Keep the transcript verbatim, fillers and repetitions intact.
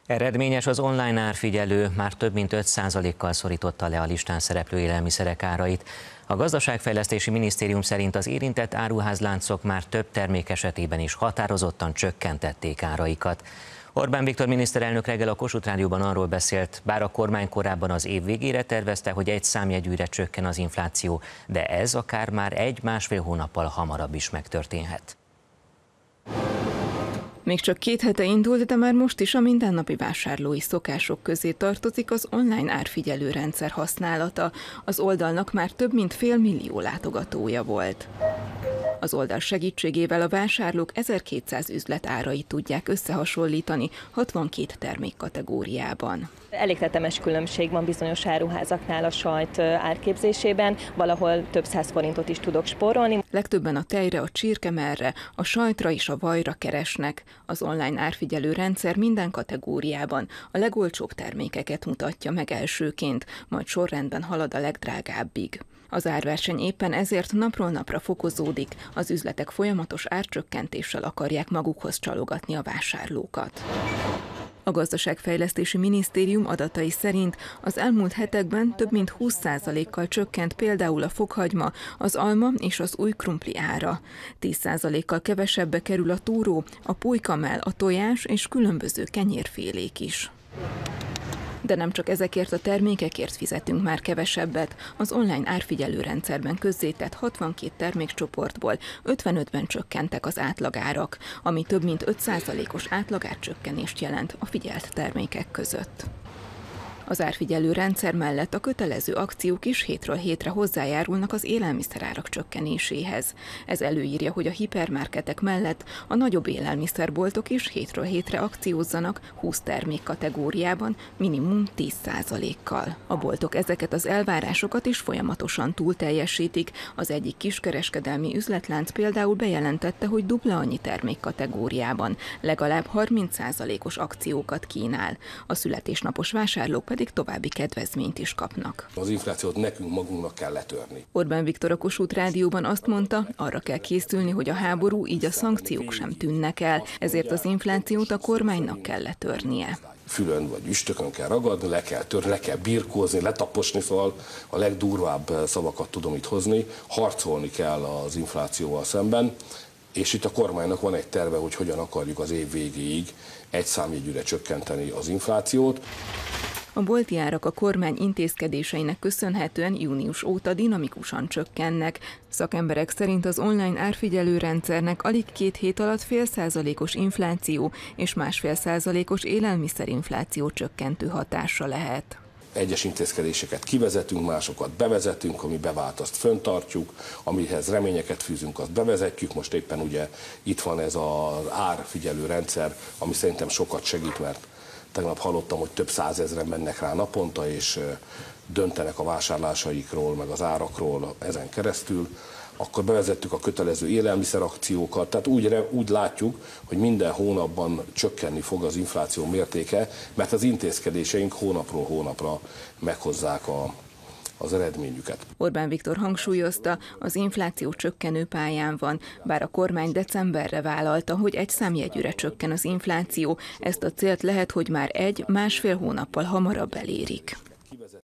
Eredményes az online árfigyelő, már több mint öt százalékkal szorította le a listán szereplő élelmiszerek árait. A Gazdaságfejlesztési Minisztérium szerint az érintett áruházláncok már több termék esetében is határozottan csökkentették áraikat. Orbán Viktor miniszterelnök reggel a Kossuth Rádióban arról beszélt, bár a kormány korábban az év végére tervezte, hogy egy számjegyűre csökken az infláció, de ez akár már egy-másfél hónappal hamarabb is megtörténhet. Még csak két hete indult, de már most is a mindennapi vásárlói szokások közé tartozik az online árfigyelő rendszer használata. Az oldalnak már több mint fél millió látogatója volt. Az oldal segítségével a vásárlók ezerkétszáz üzlet árait tudják összehasonlítani hatvankét termékkategóriában. Elég tetemes különbség van bizonyos áruházaknál a sajt árképzésében, valahol több száz forintot is tudok spórolni. Legtöbben a tejre, a csirkemerre, a sajtra és a vajra keresnek. Az online árfigyelő rendszer minden kategóriában a legolcsóbb termékeket mutatja meg elsőként, majd sorrendben halad a legdrágábbig. Az árverseny éppen ezért napról napra fokozódik, az üzletek folyamatos árcsökkentéssel akarják magukhoz csalogatni a vásárlókat. A Gazdaságfejlesztési Minisztérium adatai szerint az elmúlt hetekben több mint húsz százalékkal csökkent például a fokhagyma, az alma és az új krumpli ára. tíz százalékkal kevesebbe kerül a túró, a pulykamell, a tojás és különböző kenyérfélék is. De nem csak ezekért a termékekért fizetünk már kevesebbet. Az online árfigyelő rendszerben közzétett hatvankét termékcsoportból ötvenötben csökkentek az átlagárak, ami több mint öt százalékos átlagárcsökkenést jelent a figyelt termékek között. Az árfigyelő rendszer mellett a kötelező akciók is hétről hétre hozzájárulnak az élelmiszerárak csökkenéséhez. Ez előírja, hogy a hipermarketek mellett a nagyobb élelmiszerboltok is hétről hétre akciózzanak húsz termék kategóriában, minimum tíz százalékkal. A boltok ezeket az elvárásokat is folyamatosan túlteljesítik. Az egyik kiskereskedelmi üzletlánc például bejelentette, hogy dupla annyi termék kategóriában legalább harminc százalékos akciókat kínál. A születésnapos vásárlók pedig pedig további kedvezményt is kapnak. Az inflációt nekünk magunknak kell letörni. Orbán Viktor a Kossuth Rádióban azt mondta, arra kell készülni, hogy a háború, így a szankciók sem tűnnek el, ezért az inflációt a kormánynak kell letörnie. Fülön vagy üstökön kell ragadni, le kell törni, le kell birkózni, letaposni, szóval a legdurvább szavakat tudom itt hozni, harcolni kell az inflációval szemben, és itt a kormánynak van egy terve, hogy hogyan akarjuk az év végéig egy számjegyűre csökkenteni az inflációt. A bolti árak a kormány intézkedéseinek köszönhetően június óta dinamikusan csökkennek. Szakemberek szerint az online árfigyelő rendszernek alig két hét alatt fél százalékos infláció és másfél százalékos élelmiszerinfláció csökkentő hatása lehet. Egyes intézkedéseket kivezetünk, másokat bevezetünk, ami bevált, azt föntartjuk, amihez reményeket fűzünk, azt bevezetjük. Most éppen ugye itt van ez az árfigyelő rendszer, ami szerintem sokat segít, mert tegnap hallottam, hogy több százezren mennek rá naponta, és döntenek a vásárlásaikról, meg az árakról ezen keresztül. Akkor bevezettük a kötelező élelmiszerakciókat, tehát úgy, úgy látjuk, hogy minden hónapban csökkenni fog az infláció mértéke, mert az intézkedéseink hónapról hónapra meghozzák a az eredményüket. Orbán Viktor hangsúlyozta, az infláció csökkenő pályán van, bár a kormány decemberre vállalta, hogy egy számjegyűre csökken az infláció, ezt a célt lehet, hogy már egy-másfél hónappal hamarabb elérik.